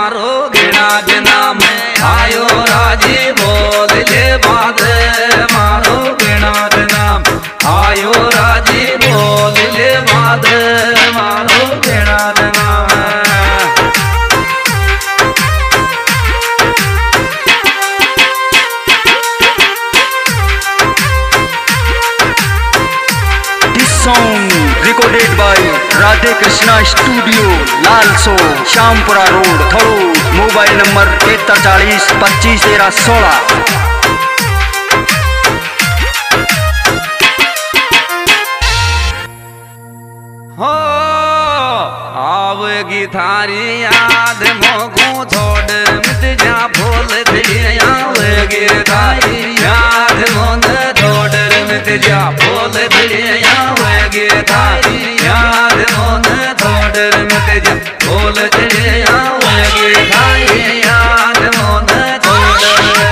मारो गिणाद नाम आयो राजी बोल ले बाद मारो गिणाद नाम आयो राजी बोल ले बाद मारो गिणाद नाम। Song recorded by Radhe Krishna Studio, Lalsot Shyampura road थोड़ो। Mobile number 41 25 13 16। हो आवगी थारी याद मोगू छोड़ मिट जा भूल गई आवगी थारी याद मोन छोड़ मिट जा भूल गई आवगी थारी याद मोन छोड़ मिट जा भूल गई आवगी थारी याद मोन छोड़।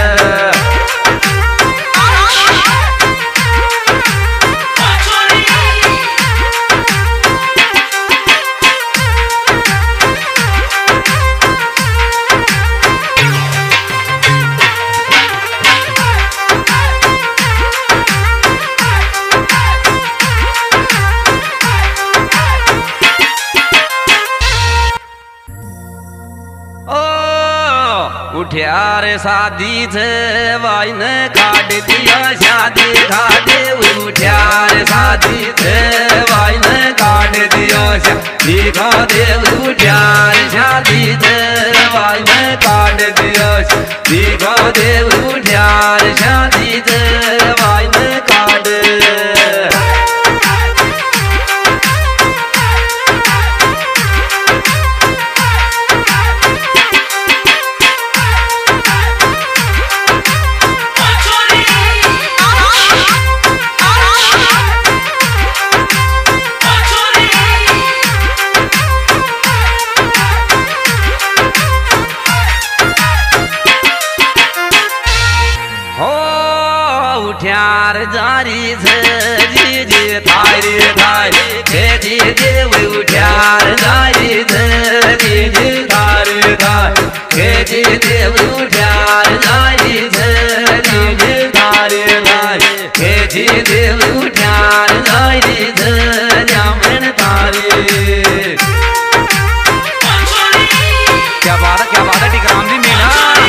उठ्यार शादी थे वाइन काट दिया शादी खाते उठ्यार शादी थे वाइन काट दिया शादी खाते उठ्यार शादी थे वाइन काट दिया शादी खाते उठ्यार शादी थे वाइन काट। उठ्यार जारी छे जी जी थारी थारी हे जी देव उठ्यार जारी छे जी जी थारी थारी हे जी देव उठ्यार जारी छे जी जी थारी थारी हे जी देव उठ्यार जारी छे जामन थारी। क्या बात है टिकराम जी मीना।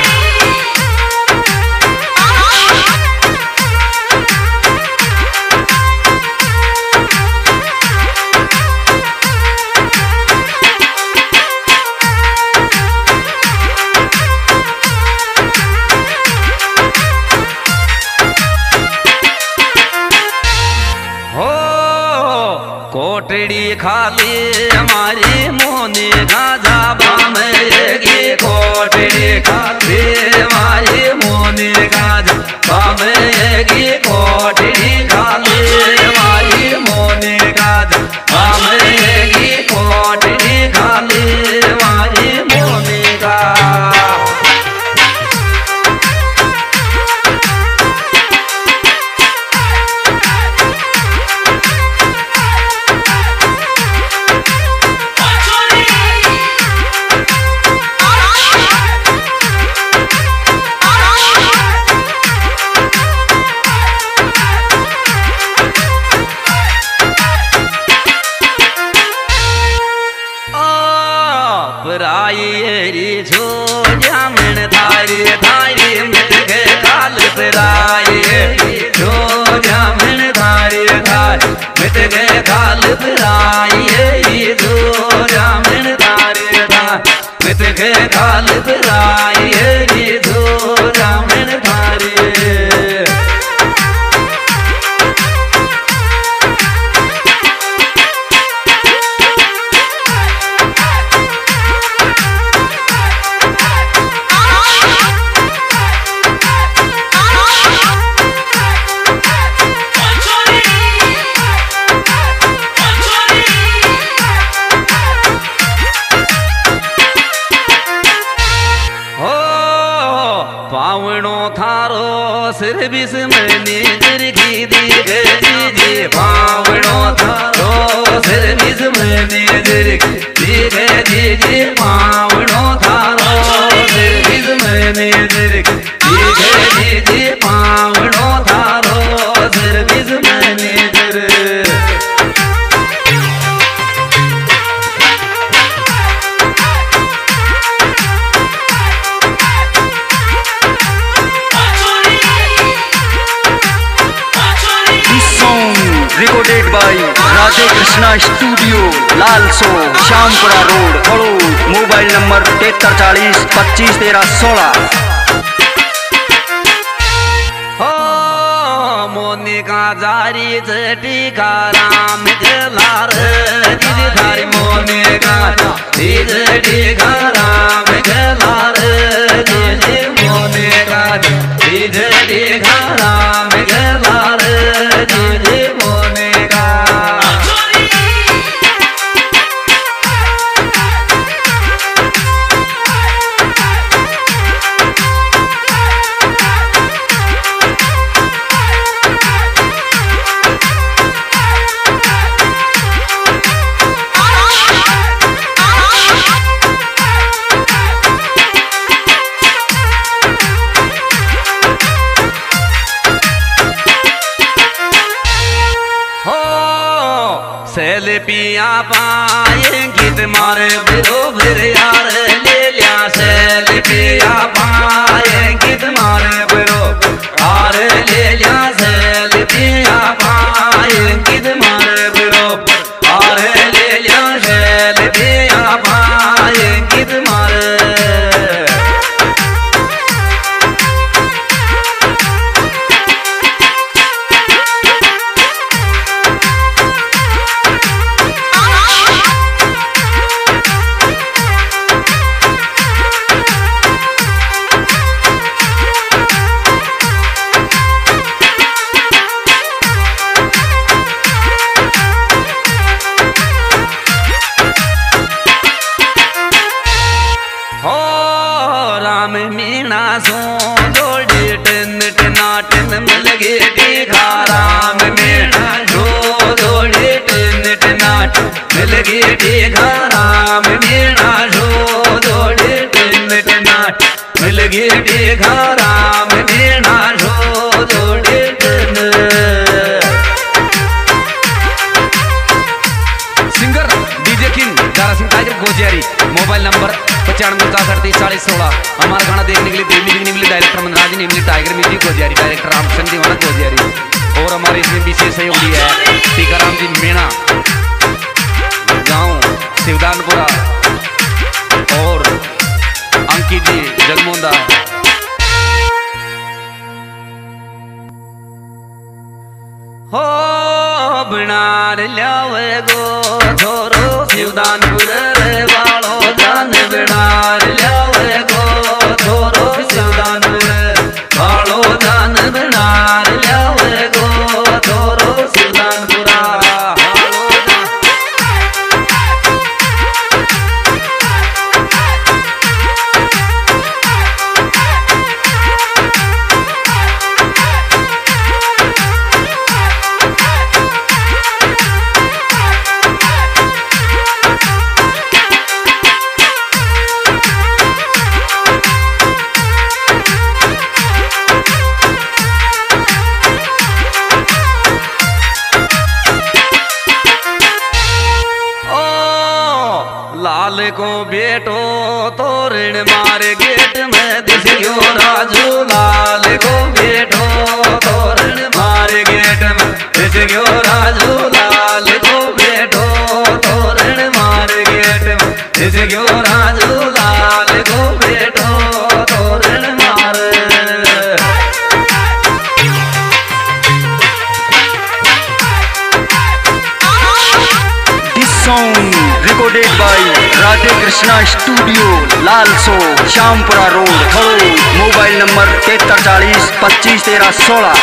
कोटड़ी खाली हमारी मोने गाजा बामेगी कोटड़ी खाली हमारी मोने गाजा बामेगी कोटड़ी खाली हमारी मोने गाजा बामेगी कोटड़ी खाली हमारी मोने का। राई छो जामन थारी थारी मिट के काल राई छो जामन थारी थारी मिट के काल राई छो जामन थारी थारी मिट के काल राई छो जामन थारी। पावणो थारो सिर बिस मनी जिरगी दी जी पावणो थारो सिर बिस मनी जिरगी दी जी पावणो थारो by Radhe Krishna studio Lalsot Shyampura road थड़ोड। Mobile number 7340251316। मोनिका जारी टीका राम गलार दिल धारी मोनिका दिल टीका राम गलार दिल मोनिका दिल टीका राम गलार दिल मोनिका। सेल्फिया पाएंगी तुम्हारे बरोबर यार ले लिया सेल्फिया पाएंगी तुम्हारे बरोबर यार ले लिया सेल्फिया पाएंगी तुम्हारे बरोबर यार ले लिया सेल्फिया पाएंगी तुम्हारे। राम मीना सो जोड़ी टन टनाटन मिल गए टीका राम मीना सो जोड़ी टन टनाटन मिल गए टीका राम मीना सो जोड़ी टन टनाटन मिल गए टीका राम मीना सो जोड़ी टन। Singer DJ king Dara Singh tiger Gojiyari. Mobile number 95 हमारा गाना देखने के लिए Delhi Nimli director Manraj Nimli tiger music Gojiyari director Ramchandra Deewana Gojiyari. और हमारे इसमें विशेष सहयोगी है टीकाराम जी मीणा गांव शिवदानपुरा और अंकित जी जगमोंदा। हो बनार ल्यावे गो छोरो शिवदानपुर वालो जान बनार ल्यावे गो छोरो शिवदानपुर वालो जान बनार ल्यावे गो छोरो शिवदानपुरा। लाल को बेटो तोरण मार गेट में दिस गयो राजू लाल को बेटो तोरण मार गेट में दिस गयो राजू लाल को बेटो तोरण मार गेट में दिस गयो राजू लाल को बेटो तोरण मार। This song recorded by Radhe Krishna studio Lalsot Shyampura road थड़ोड। Mobile number 7340251316।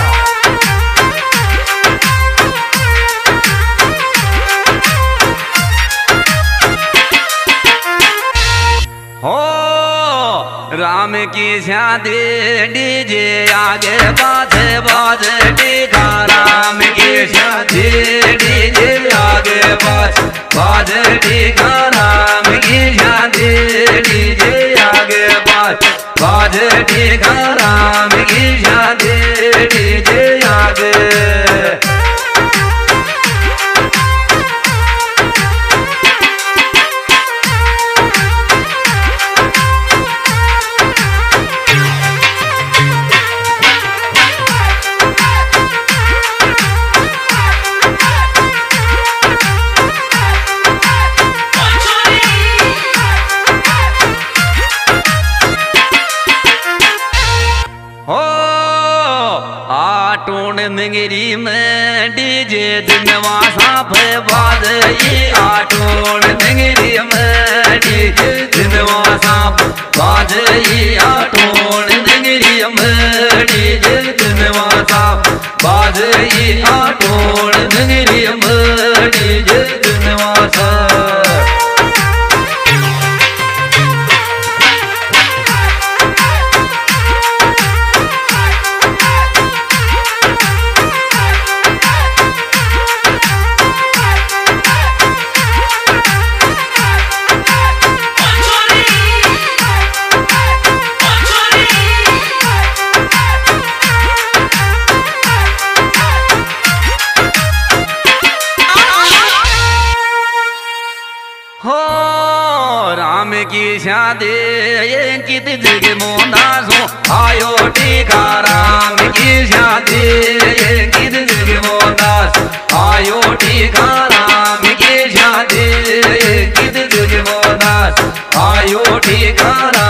हो राम की शादी डीजे आगे बाजे बाजे टीका राम की शादी डीजे आगे बाजे टीका राम की शादी डीजे आगे बाजे टीका राम की शादी डीजे आगे। निंगरी में डीजे दिनवा साफ बाज ये आटोन निंगरी में डीजे दिनवा साफ बाज ये आटोन निंगरी में डीजे दिनवा साफ बाज ये आटोन निंगरी में डीजे दिनवा साफ की शादी कित जग मोनासो आयो टीका राम की शादी कित जग मोनास आयो टीका राम की शादी कित जग मोनास आयो टीका